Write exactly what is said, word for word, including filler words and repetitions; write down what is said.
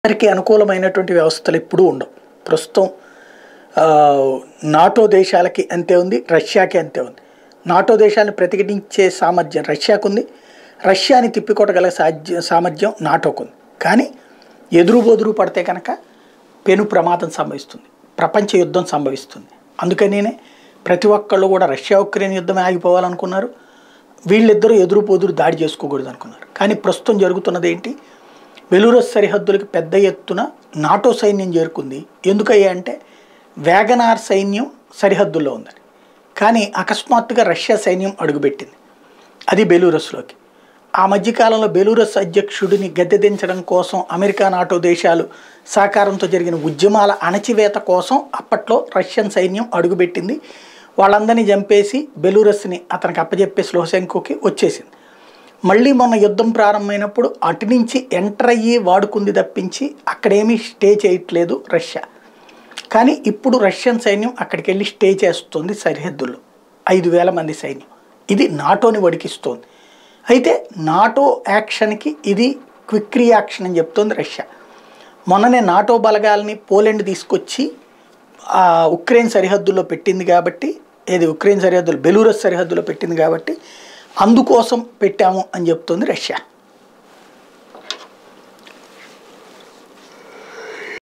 అందరికీ అనుకూలమైనటువంటి వ్యవస్థలు ఎప్పుడూ ఉండవు. ప్రస్తుతం నాటో దేశాలకి అంతే ఉంది, రష్యాకి అంతే ఉంది. నాటో దేశాలను ప్రతిఘటించే సామర్థ్యం రష్యాకు ఉంది, రష్యాని తిప్పికొట్టగల సాధ్య సామర్థ్యం నాటోకు ఉంది. కానీ ఎదురు బొదురు పడితే కనుక పెను ప్రమాదం సంభవిస్తుంది, ప్రపంచ యుద్ధం సంభవిస్తుంది. అందుకనే ప్రతి ఒక్కళ్ళు కూడా రష్యా ఉక్రెయిన్ యుద్ధమే ఆగిపోవాలనుకున్నారు, వీళ్ళిద్దరూ ఎదురు పొదురు దాడి చేసుకోకూడదు అనుకున్నారు. కానీ ప్రస్తుతం జరుగుతున్నది ఏంటి? బెలూరస్ సరిహద్దులకు పెద్ద ఎత్తున నాటో సైన్యం చేరుకుంది. ఎందుకయ్యా అంటే వ్యాగనార్ సైన్యం సరిహద్దుల్లో ఉందని. కానీ అకస్మాత్తుగా రష్యా సైన్యం అడుగుపెట్టింది, అది బెలూరస్లోకి. ఆ మధ్యకాలంలో బెలూరస్ అధ్యక్షుడిని గద్దెదించడం కోసం అమెరికా నాటో దేశాలు సహకారంతో జరిగిన ఉద్యమాల అణచివేత కోసం అప్పట్లో రష్యన్ సైన్యం అడుగుపెట్టింది. వాళ్ళందరినీ చంపేసి బెలూరస్ని అతనికి అప్పచెప్పేసి లోసెంకోకి వచ్చేసింది. మళ్ళీ మొన్న యుద్ధం ప్రారంభమైనప్పుడు అటు నుంచి ఎంటర్ అయ్యి వాడుకుంది తప్పించి అక్కడేమీ స్టే చేయట్లేదు రష్యా. కానీ ఇప్పుడు రష్యన్ సైన్యం అక్కడికి వెళ్ళి స్టే చేస్తుంది సరిహద్దుల్లో, ఐదు వేల మంది సైన్యం. ఇది నాటోని వడికిస్తోంది. అయితే నాటో యాక్షన్కి ఇది క్విక్ రియాక్షన్ అని చెప్తోంది రష్యా. మొన్ననే నాటో బలగాల్ని పోలెండ్ తీసుకొచ్చి ఉక్రెయిన్ సరిహద్దుల్లో పెట్టింది కాబట్టి, ఏది ఉక్రెయిన్ సరిహద్దులు బెలూరస్ సరిహద్దులో పెట్టింది కాబట్టి అందుకోసం పెట్టాము అని చెప్తోంది రష్యా.